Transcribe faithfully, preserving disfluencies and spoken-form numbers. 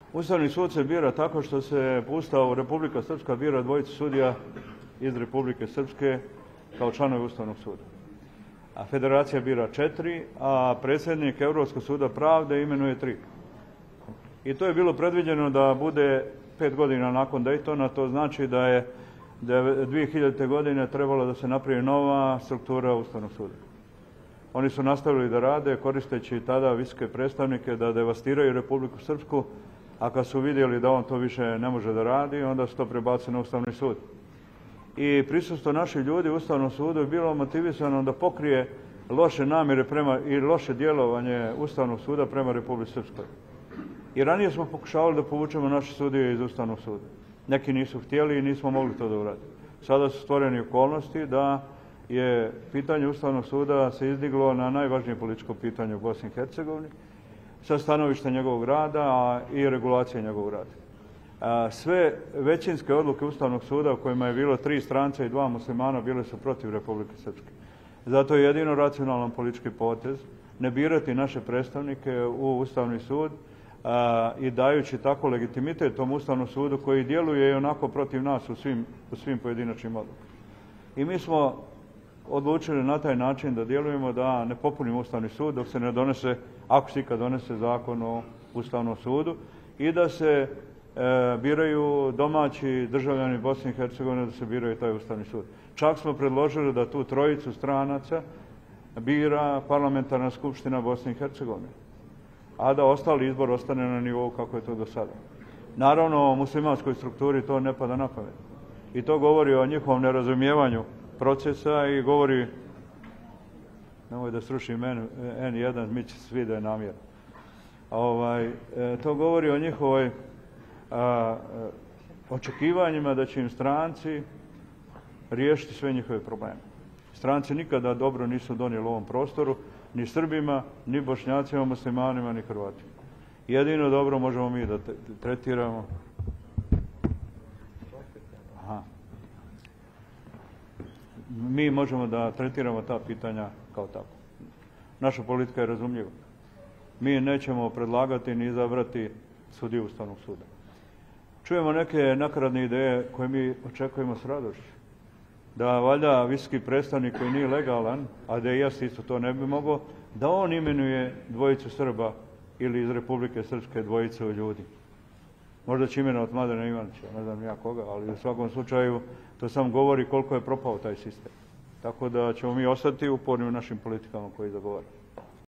Ustavni sud se bira tako što se po Ustavu Republika Srpska bira dvojicu sudija iz Republike Srpske kao članovi Ustavnog suda. A Federacija bira četiri, a predsjednik Europskog suda pravde imenuje tri. I to je bilo predviđeno da bude pet godina nakon Daytona, to znači da je dvije hiljadite. godine trebalo da se napravi nova struktura Ustavnog suda. Oni su nastavili da rade koristeći tada visoke predstavnike da devastiraju Republiku Srpsku, a kad su vidjeli da on to više ne može da radi, onda su to prebacili na Ustavni sud. I prisustvo naših ljudi u Ustavnom sudu je bilo motivisano da pokrije loše namjere prema i loše djelovanje Ustavnog suda prema Republici Srpskoj. I ranije smo pokušavali da povučemo naše sudije iz Ustavnog suda. Neki nisu htjeli i nismo mogli to da uradimo. Sada su stvoreni okolnosti da je pitanje Ustavnog suda se izdiglo na najvažnije političko pitanje u Bosni i Hercegovini sa stanovišta njegovog rada i regulacije njegovog rada. Sve većinske odluke Ustavnog suda u kojima je bilo tri strance i dva muslimana bile su protiv Republike Srpske. Zato je jedino racionalan politički potez ne birati naše predstavnike u Ustavni sud i dajući tako legitimitet tom Ustavnom sudu koji djeluje i onako protiv nas u svim, u svim pojedinačnim odlukama. I mi smo odlučili na taj način da djelujemo da ne popunimo Ustavni sud dok se ne donese, ako se ikad donese zakon o Ustavnom sudu, i da se e, biraju domaći državljani Bosne i Hercegovine, da se biraju taj Ustavni sud. Čak smo predložili da tu trojicu stranaca bira Parlamentarna skupština Bosne i Hercegovine, a da ostali izbor ostane na nivou kako je to do sada. Naravno, u muslimanskoj strukturi to ne pada na pamet. I to govori o njihovom nerazumijevanju procesa i govori, nemoj da srušim en jedan, mi će svi da je namjerno. Ovaj, e, to govori o njihovoj a, očekivanjima da će im stranci riješiti sve njihove probleme. Stranci nikada dobro nisu donijeli u ovom prostoru, ni Srbima, ni Bošnjacima, muslimanima, ni Hrvatima. Jedino dobro možemo mi da tretiramo. Aha. Mi možemo da tretiramo ta pitanja kao tako. Naša politika je razumljiva. Mi nećemo predlagati ni izabrati sudiju Ustavnog suda. Čujemo neke nakaradne ideje koje mi očekujemo s radošću. Da valjda visoki predstavnik koji nije legalan, a da i jeste isto to ne bi mogao, da on imenuje dvojicu Srba ili iz Republike Srpske dvojicu ljudi. Možda će imenovati Mladena Ivanića, ne znam ja koga, ali u svakom slučaju to samo govori koliko je propao taj sistem. Tako da ćemo mi ostati uporni u našim politikama koji zagovaramo.